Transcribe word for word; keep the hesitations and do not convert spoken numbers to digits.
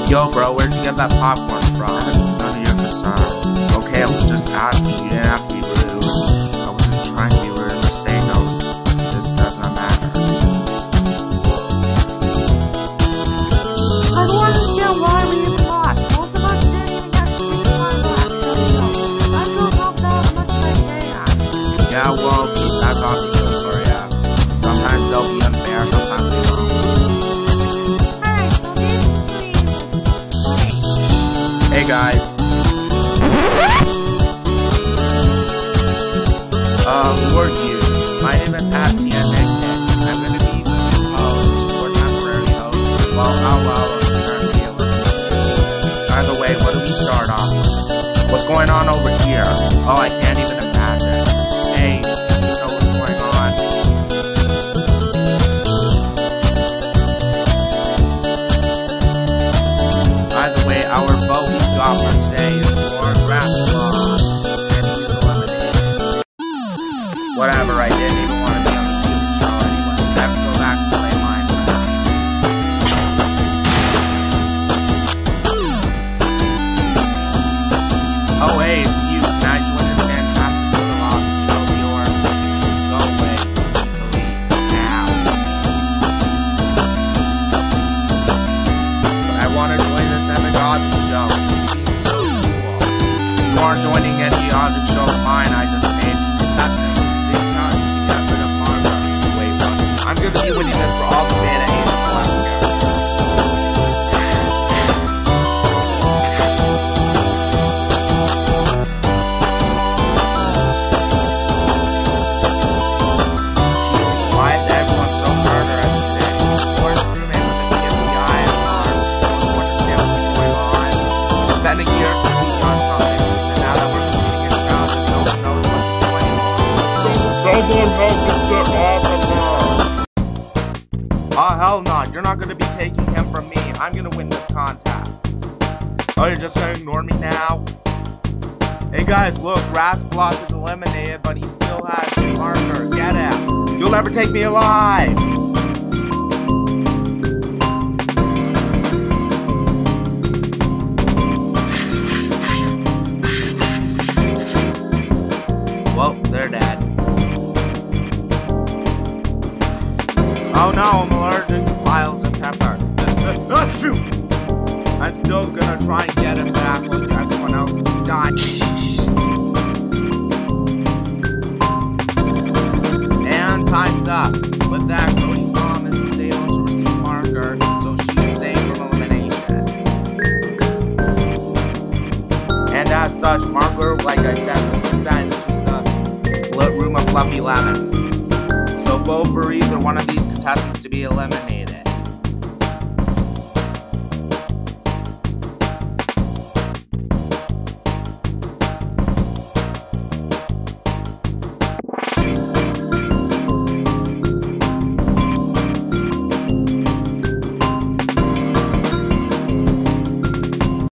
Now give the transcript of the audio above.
Yo, bro, where'd you get that popcorn from? It's none of your concern. Okay, I was just asking. You didn't have to be rude. I wasn't trying to be rude. I'm just saying, no, this does not matter. I don't understand why we get caught. Both of us didn't get to be caught. I'm gonna help out as much as I can. Yeah, well, that's obvious for ya. Sometimes they'll be unfair, sometimes they won't. Hey, so these please. Hey guys. Uh, who are you? My name is Oceania. I'm gonna be the host or temporary host. Well, how well I'm currently eliminated. By the way, what do we start off with? What's going on over here? Oh, I can't even imagine. Hey, you know what's going on? By the way, our vote we got for today is for Grandpa, and he's eliminated. Whatever, I didn't even want to be on the T O S show anyway. I have to go back and play Minecraft. Oh, hey, it's you. Can I join this fantastic little lobby show of yours? Go away. To leave now. I want to join this epic hobby show. It seems so cool. You aren't joining any other show of mine. I just made contestants. These times to get rid of Martha. Wait, what? I'm going to be winning this for all the beta aids left here. Why is everyone so murderous today? Where's the roommate with the B F D I and arms? Don't you understand what's going on? It's been a year since we've done something, and now that we're competing in crowds, no one knows what to do anymore. Someone help us get off of her! Oh, hell no. You're not gonna be taking him from me. I'm gonna win this contest. Oh, you're just gonna ignore me now? Hey guys, look, Grass Block is eliminated, but he still has the marker. Get him! You'll never take me alive! Well, they're dead. Oh no, I'm allergic to vials and pepper. Oh, shoot! I'm still gonna try and get him back like everyone else is dying. And time's up. With that, Cody's mom is able to receive marker, so she's safe from elimination. And as such, marker, like I said, was sent to the room of fluffy lemons. So vote for either one of these contestants to be eliminated.